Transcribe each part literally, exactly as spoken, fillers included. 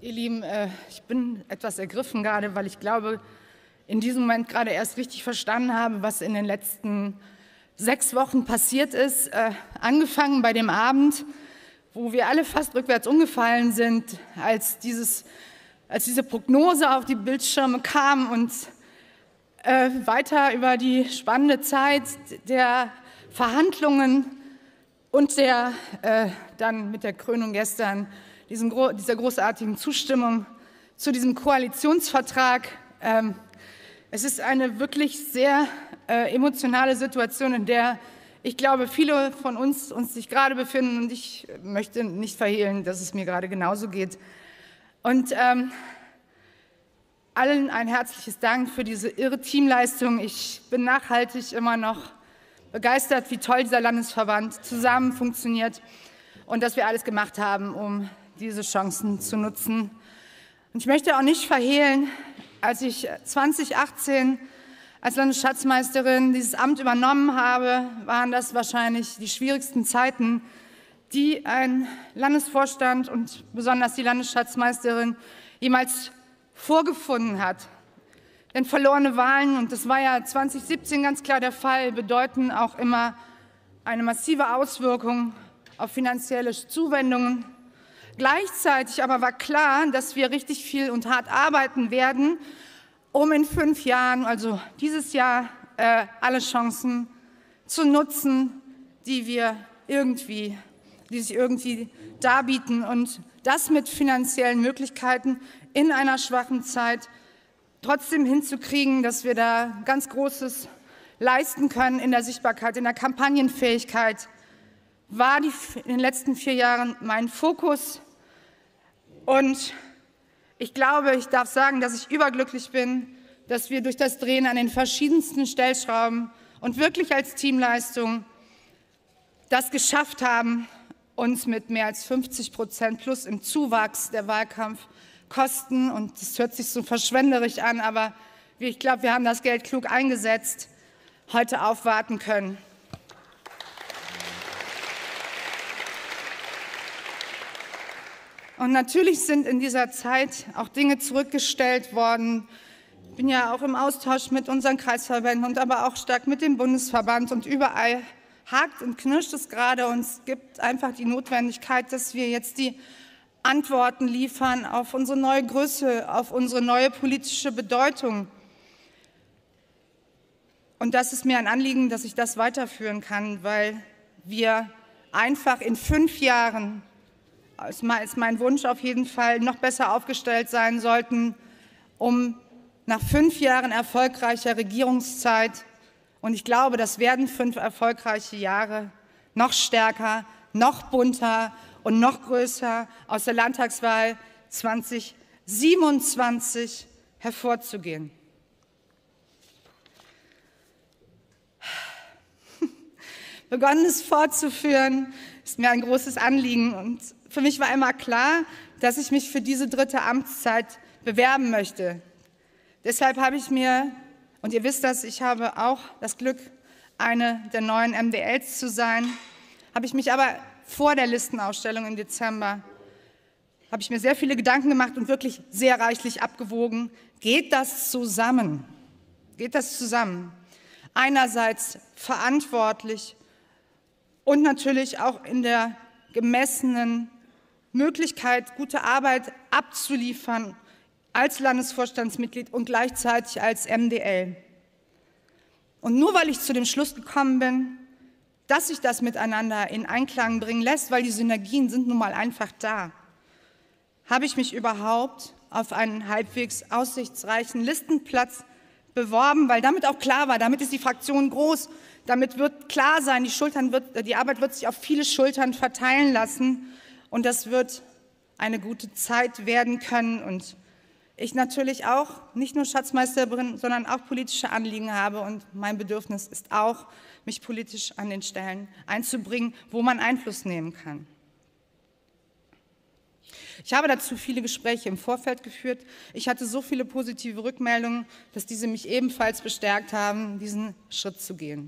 Ihr Lieben, äh, ich bin etwas ergriffen gerade, weil ich glaube, in diesem Moment gerade erst richtig verstanden habe, was in den letzten sechs Wochen passiert ist. Äh, angefangen bei dem Abend, wo wir alle fast rückwärts umgefallen sind, als, dieses, als diese Prognose auf die Bildschirme kam und äh, weiter über die spannende Zeit der Verhandlungen und der äh, dann mit der Krönung gestern diesen, dieser großartigen Zustimmung zu diesem Koalitionsvertrag. Ähm, es ist eine wirklich sehr äh, emotionale Situation, in der ich glaube, viele von uns uns sich gerade befinden, und ich möchte nicht verhehlen, dass es mir gerade genauso geht. Und ähm, allen ein herzliches Dank für diese irre Teamleistung. Ich bin nachhaltig immer noch begeistert, wie toll dieser Landesverband zusammen funktioniert und dass wir alles gemacht haben, um diese Chancen zu nutzen. Und ich möchte auch nicht verhehlen, als ich zweitausendachtzehn als Landesschatzmeisterin dieses Amt übernommen habe, waren das wahrscheinlich die schwierigsten Zeiten, die ein Landesvorstand und besonders die Landesschatzmeisterin jemals vorgefunden hat. Denn verlorene Wahlen, und das war ja zweitausendsiebzehn ganz klar der Fall, bedeuten auch immer eine massive Auswirkung auf finanzielle Zuwendungen. Gleichzeitig aber war klar, dass wir richtig viel und hart arbeiten werden, um in fünf Jahren, also dieses Jahr, äh, alle Chancen zu nutzen, die wir irgendwie, die sich irgendwie darbieten, und das mit finanziellen Möglichkeiten in einer schwachen Zeit trotzdem hinzukriegen, dass wir da ganz Großes leisten können in der Sichtbarkeit, in der Kampagnenfähigkeit, war die, in den letzten vier Jahren mein Fokus. Und ich glaube, ich darf sagen, dass ich überglücklich bin, dass wir durch das Drehen an den verschiedensten Stellschrauben und wirklich als Teamleistung das geschafft haben, uns mit mehr als fünfzig Prozent plus im Zuwachs der Wahlkampfkosten, und das hört sich so verschwenderisch an, aber ich glaube, wir haben das Geld klug eingesetzt, heute aufwarten können. Und natürlich sind in dieser Zeit auch Dinge zurückgestellt worden. Ich bin ja auch im Austausch mit unseren Kreisverbänden und aber auch stark mit dem Bundesverband, und überall hakt und knirscht es gerade, und es gibt einfach die Notwendigkeit, dass wir jetzt die Antworten liefern auf unsere neue Größe, auf unsere neue politische Bedeutung. Und das ist mir ein Anliegen, dass ich das weiterführen kann, weil wir einfach in fünf Jahren, ist mein Wunsch auf jeden Fall, noch besser aufgestellt sein sollten, um nach fünf Jahren erfolgreicher Regierungszeit, und ich glaube, das werden fünf erfolgreiche Jahre, noch stärker, noch bunter und noch größer aus der Landtagswahl zweitausendsiebenundzwanzig hervorzugehen. Begonnen es fortzuführen, ist mir ein großes Anliegen, und für mich war immer klar, dass ich mich für diese dritte Amtszeit bewerben möchte. Deshalb habe ich mir, und ihr wisst das, ich habe auch das Glück, eine der neuen M D Ls zu sein, habe ich mich aber vor der Listenausstellung im Dezember, habe ich mir sehr viele Gedanken gemacht und wirklich sehr reichlich abgewogen. Geht das zusammen? Geht das zusammen? Einerseits verantwortlich und natürlich auch in der gemessenen Möglichkeit, gute Arbeit abzuliefern als Landesvorstandsmitglied und gleichzeitig als M D L. Und nur weil ich zu dem Schluss gekommen bin, dass sich das miteinander in Einklang bringen lässt, weil die Synergien sind nun mal einfach da, habe ich mich überhaupt auf einen halbwegs aussichtsreichen Listenplatz beworben, weil damit auch klar war, damit ist die Fraktion groß, damit wird klar sein, die, Schultern wird, die Arbeit wird sich auf viele Schultern verteilen lassen, und das wird eine gute Zeit werden können. Und ich natürlich auch nicht nur Schatzmeisterin, sondern auch politische Anliegen habe, und mein Bedürfnis ist auch, mich politisch an den Stellen einzubringen, wo man Einfluss nehmen kann. Ich habe dazu viele Gespräche im Vorfeld geführt. Ich hatte so viele positive Rückmeldungen, dass diese mich ebenfalls bestärkt haben, diesen Schritt zu gehen.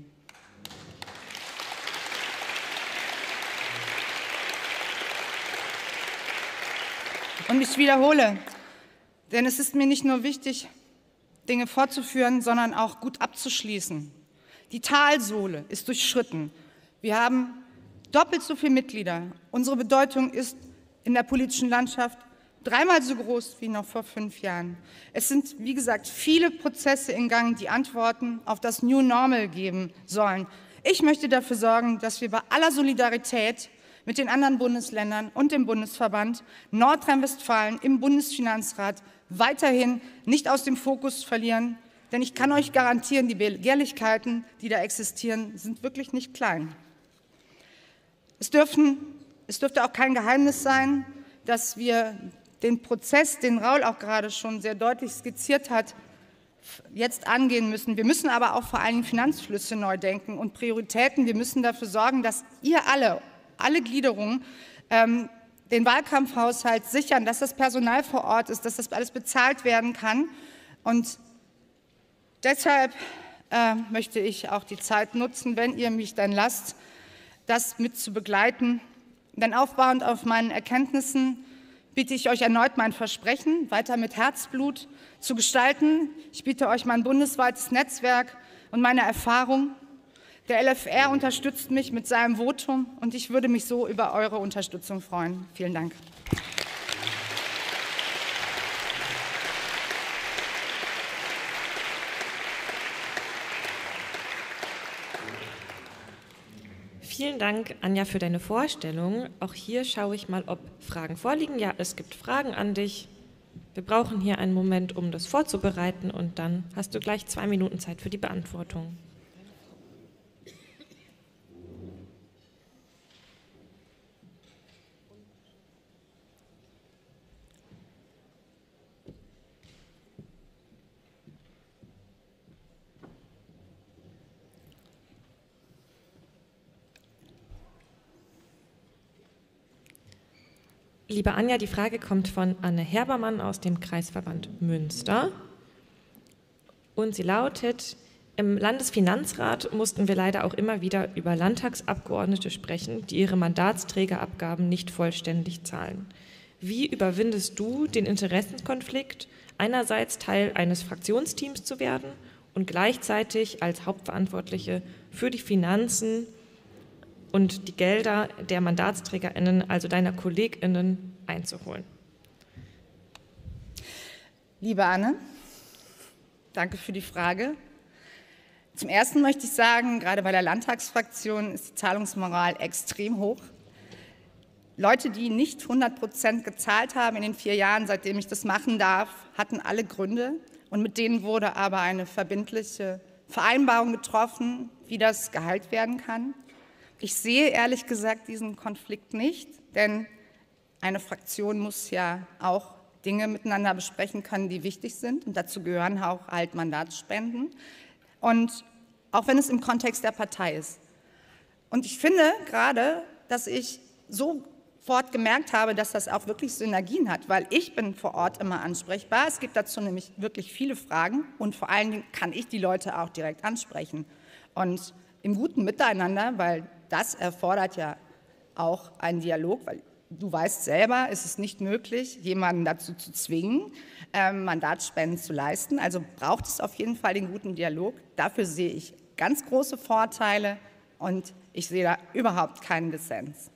Und ich wiederhole, denn es ist mir nicht nur wichtig, Dinge fortzuführen, sondern auch gut abzuschließen. Die Talsohle ist durchschritten. Wir haben doppelt so viele Mitglieder. Unsere Bedeutung ist in der politischen Landschaft dreimal so groß wie noch vor fünf Jahren. Es sind, wie gesagt, viele Prozesse in Gang, die Antworten auf das New Normal geben sollen. Ich möchte dafür sorgen, dass wir bei aller Solidarität mit den anderen Bundesländern und dem Bundesverband Nordrhein-Westfalen im Bundesfinanzrat weiterhin nicht aus dem Fokus verlieren. Denn ich kann euch garantieren, die Begehrlichkeiten, die da existieren, sind wirklich nicht klein. Es, dürfen, es dürfte auch kein Geheimnis sein, dass wir den Prozess, den Raul auch gerade schon sehr deutlich skizziert hat, jetzt angehen müssen. Wir müssen aber auch vor allem Finanzflüsse neu denken und Prioritäten. Wir müssen dafür sorgen, dass ihr alle, alle Gliederungen, ähm, den Wahlkampfhaushalt sichern, dass das Personal vor Ort ist, dass das alles bezahlt werden kann. Und deshalb äh, möchte ich auch die Zeit nutzen, wenn ihr mich dann lasst, das mit zu begleiten. Denn aufbauend auf meinen Erkenntnissen biete ich euch erneut mein Versprechen, weiter mit Herzblut zu gestalten. Ich biete euch mein bundesweites Netzwerk und meine Erfahrung. Der L F R unterstützt mich mit seinem Votum und ich würde mich so über eure Unterstützung freuen. Vielen Dank. Vielen Dank, Anja, für deine Vorstellung. Auch hier schaue ich mal, ob Fragen vorliegen. Ja, es gibt Fragen an dich. Wir brauchen hier einen Moment, um das vorzubereiten, und dann hast du gleich zwei Minuten Zeit für die Beantwortung. Liebe Anja, die Frage kommt von Anne Herbermann aus dem Kreisverband Münster. Und sie lautet: Im Landesfinanzrat mussten wir leider auch immer wieder über Landtagsabgeordnete sprechen, die ihre Mandatsträgerabgaben nicht vollständig zahlen. Wie überwindest du den Interessenkonflikt, einerseits Teil eines Fraktionsteams zu werden und gleichzeitig als Hauptverantwortliche für die Finanzen und die Gelder der MandatsträgerInnen, also deiner KollegInnen, einzuholen? Liebe Anne, danke für die Frage. Zum Ersten möchte ich sagen, gerade bei der Landtagsfraktion ist die Zahlungsmoral extrem hoch. Leute, die nicht hundert Prozent gezahlt haben in den vier Jahren, seitdem ich das machen darf, hatten alle Gründe. Und mit denen wurde aber eine verbindliche Vereinbarung getroffen, wie das geheilt werden kann. Ich sehe ehrlich gesagt diesen Konflikt nicht, denn eine Fraktion muss ja auch Dinge miteinander besprechen können, die wichtig sind. Und dazu gehören auch halt Mandatsspenden. Und auch wenn es im Kontext der Partei ist. Und ich finde gerade, dass ich sofort gemerkt habe, dass das auch wirklich Synergien hat, weil ich bin vor Ort immer ansprechbar. Es gibt dazu nämlich wirklich viele Fragen und vor allen Dingen kann ich die Leute auch direkt ansprechen. Und im guten Miteinander, weil das erfordert ja auch einen Dialog, weil du weißt selber, es ist nicht möglich, jemanden dazu zu zwingen, ähm, Mandatsspenden zu leisten. Also braucht es auf jeden Fall den guten Dialog. Dafür sehe ich ganz große Vorteile und ich sehe da überhaupt keinen Dissens.